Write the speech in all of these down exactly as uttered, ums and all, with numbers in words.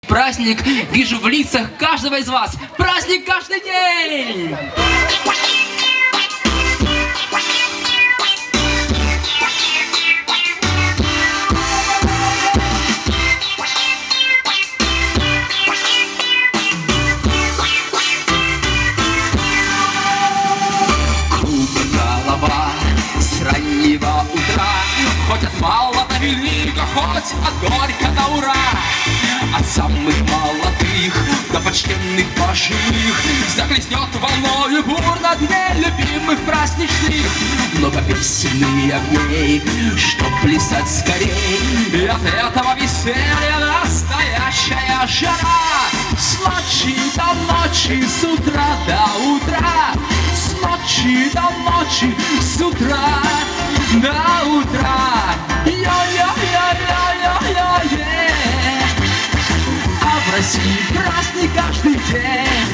Праздник вижу в лицах каждого из вас. Праздник каждый день! Кругом голова с раннего утра, хоть от мала до велика, хоть от горька до ура. От самых молодых до почтенных пожилых захлестнет волною бурно дне любимых праздничных. Много песен и огней, чтоб плясать скорей, и от этого веселья настоящая жара. С ночи до ночи, с утра до утра, с ночи до ночи, с утра до утра. Я-я-я-я-я-я-е. В России праздник каждый день.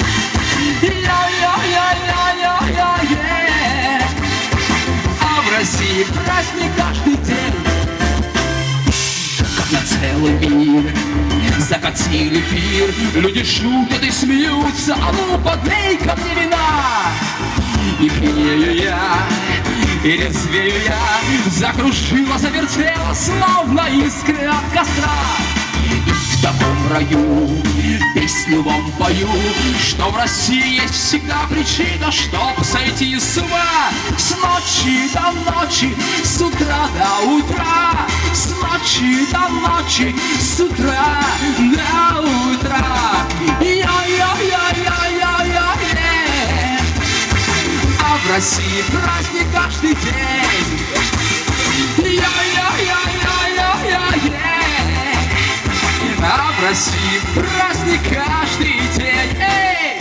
Я-я-я-я-я-я-е. А в России праздник каждый день. Как на целый мир закатили пир, люди шутят и смеются, а ну подлей ко мне вина. И пьянею я, и резвею я, закружила, завертела, словно искры от костра. В таком раю песню вам пою, что в России есть всегда причина, чтоб сойти с ума. С ночи до ночи, с утра до утра, с ночи до ночи, с утра до утра. Я-я-я-я-я-я-е. А в России праздник каждый день. Я-я-я-я-я-я-е. А в России праздник каждый день. Эй!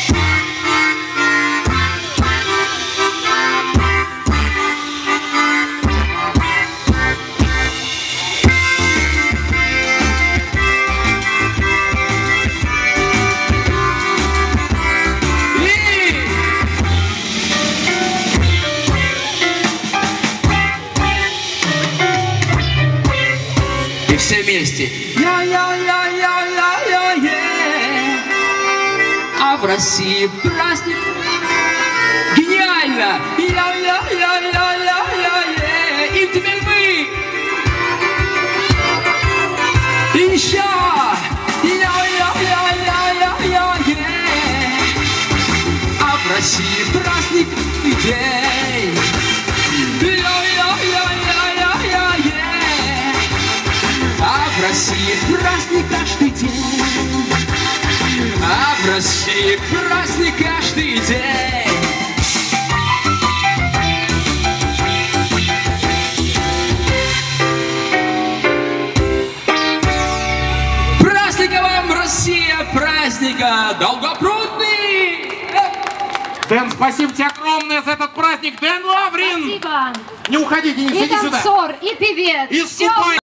И все вместе. Я-я-я-я-я-я-е. А в России праздник. Гениально! Я-я-я-я-я-я-е. И теперь вы. И еще. Я-я-я-я-я-я-е. А в России праздник каждый день. Я-я-я-я-я-я-е. А в России праздник каждый день. А в России праздник каждый день. Праздника вам, Россия, праздника Долгопрудный! Дэн, спасибо тебе огромное за этот праздник. Дэн Лаврин! Спасибо. Не уходи, Денис, И иди сюда. танцор, и певец. И Всё. ступай.